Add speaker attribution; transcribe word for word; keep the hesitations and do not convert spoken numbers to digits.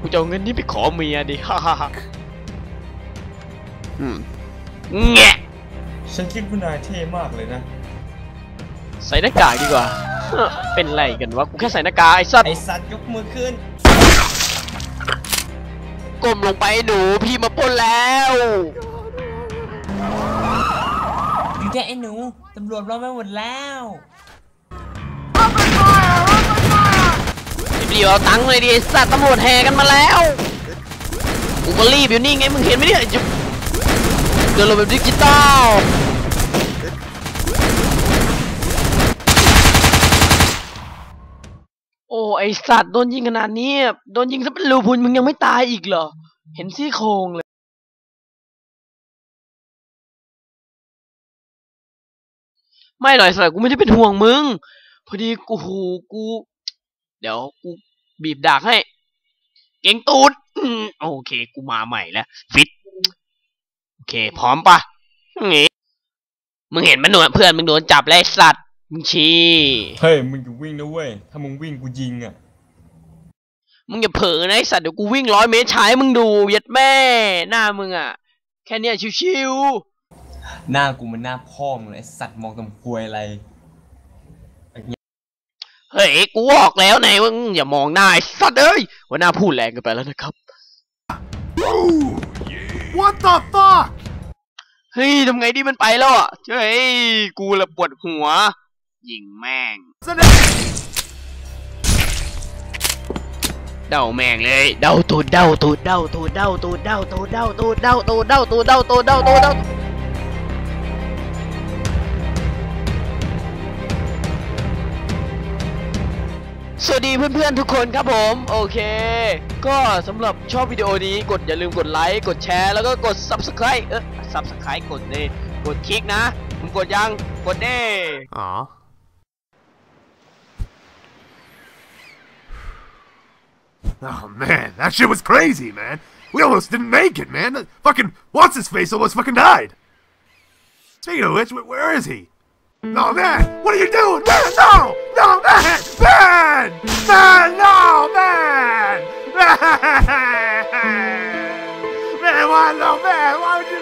Speaker 1: กูจะเอาเงินนี้ไปขอเมียดิฮ่าฮ่าอืมแงะ
Speaker 2: ฉันคิดว่านายเท่มากเลยนะ
Speaker 1: ใส่หน้ากากดีกว่าเป็นไรกันวะกูแค่ใส่หน้ากากไอ้สัตว์
Speaker 2: ไอ้สัตว์ยกมือขึ้น
Speaker 1: ก้มลงไปหนูพี่มาปล้นแล้ว
Speaker 2: อยู่แต่ไอ้หนูตำรวจรอมาหมดแล้ว
Speaker 1: รีบเอาตังค์เลยดิไอ้สัตว์ตำรวจแห่กันมาแล้วกูก็รีบอยู่นี่ไงมึงเห็นไหมเนี่ยเดินลงแบบดิจิตอลโอ้ไอสัตว์โดนยิงขนาดนี้โดนยิงซะเป็นรูพุนมึงยังไม่ตายอีกเหรอเห็นซี่โครงเลยไม่หน่อยสัตว์กูไม่ได้เป็นห่วงมึงพอดีกูหูกูเดี๋ยวกูบีบดากให้เก่งตูดโอเคกูมาใหม่แล้วฟิตโอเคพร้อมปะงี้มึงเห็นมันหนวดเพื่อนมึงโดนจับแล้วไอ้สัตว์มึงชี้
Speaker 2: เฮ้ยมึงอย่าวิ่งนะเว้ยถ้ามึงวิ่งกูยิงอ่ะ
Speaker 1: มึงอย่าเผลอนะไอ้สัตว์เดี๋ยวกูวิ่งร้อยเมตรช้ามึงดูยัดแม่หน้ามึงอ่ะแค่เนี้ยชิว
Speaker 2: ๆหน้ากูมันหน้าพ่อมึงเลยไอ้สัตว์มองตำกวยอะไร
Speaker 1: เฮ้ยกูบอกแล้วไงมึงอย่ามองหน้าไอ้สัตว์เอ้ยว่าหน้าพูดแรงเกินไปแล้วนะครับ
Speaker 3: What the fuck
Speaker 1: เฮ้ยทำไงดีมันไปแล้วอ่ะเฮ้ยกูละปวดหัวยิงแม่งเดาแม่งเลยเดาตูดเดาตูดเดาตูดเดาตูดเดาตูดเดาตูดเดาตูดเดาตูดเดาตูดเดาตูดเดาสวัสดีเพื่อนๆทุกคนครับผมโอเคก็สำหรับชอบวิดีโอนี้กดอย่าลืมกดไลค์กดแชร์แล้วก็กด ซับสไครบ์ เออ ซับสไครบ์ กดดิกดคลิกนะมึงกดยังกดดิอ๋อ
Speaker 3: Oh man, that shit was crazy, man. We almost didn't make it, man. The fucking what's his face almost fucking died. Speaking of which, where is he? No, man, what are you doing? Man, no, no, man, man, man, no, man, man, man, why, no, man, why would you